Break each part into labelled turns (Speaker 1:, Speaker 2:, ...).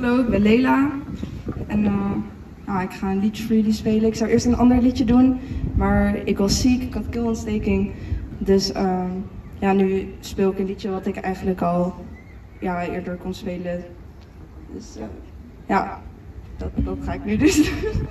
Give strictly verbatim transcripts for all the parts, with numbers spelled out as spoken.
Speaker 1: Hallo, ik ben Leela. En uh, nou, ik ga een liedje voor jullie spelen. Ik zou eerst een ander liedje doen, maar ik was ziek, ik had keelontsteking. Dus uh, ja, nu speel ik een liedje wat ik eigenlijk al ja, eerder kon spelen. Dus uh, ja, dat, dat ga ik nu dus doen.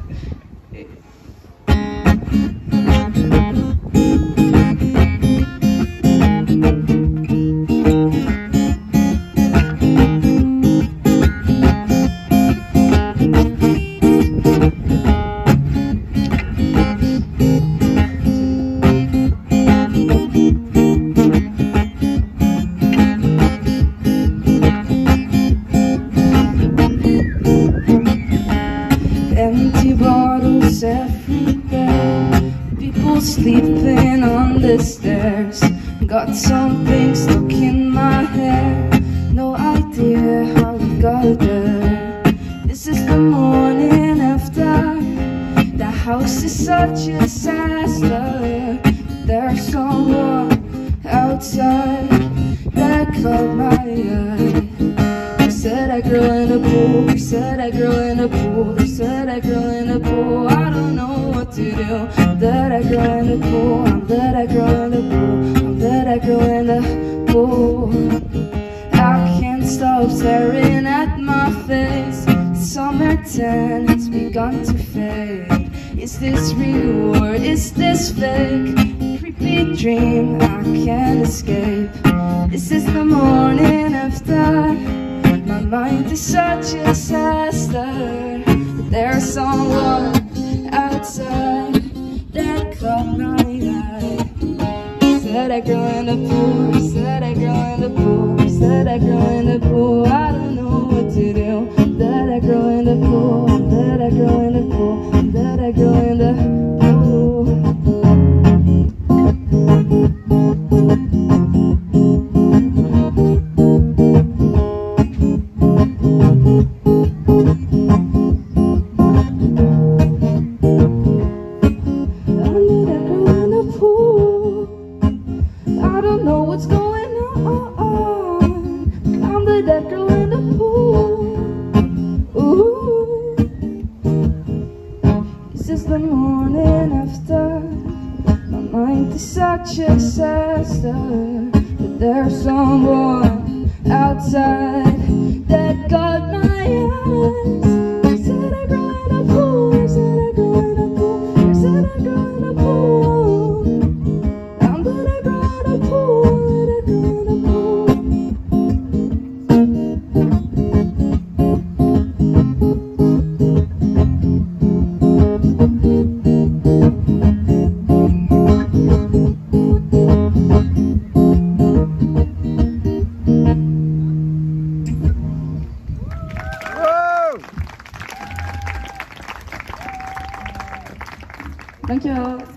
Speaker 1: Empty bottles everywhere, people sleeping on the stairs. Got something stuck in my hair, no idea how we got there. This is the morning after, the house is such a disaster. There's someone outside that caught my eye. Said that girl in the pool, said that girl in the pool, said that girl in the pool. I don't know what to do. I'm that girl in the pool, I'm that girl in the pool, I'm that girl in the pool. I can't stop staring at my face. Summer tan has begun to fade. Is this real or is this fake? Creepy dream I can't escape. This is the morning after. My mind is such a disaster. There's someone outside that caught my eye. Said that girl in the pool, said that girl in the pool, said that girl in the pool. I don't know what to do. That that girl in the pool, that that girl in the pool, that that girl in the pool. What's going on? I'm the dead girl in the pool. Ooh. This is the morning after. My mind is such a disaster. But there's someone outside that got my eyes. There's a girl in the pool. There's a girl in the pool. There's a girl in the pool. I'm the dead girl in the pool. Dankjewel.